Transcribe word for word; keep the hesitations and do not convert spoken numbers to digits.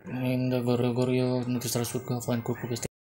Ainda agora, agora eu não te traço com a fã com o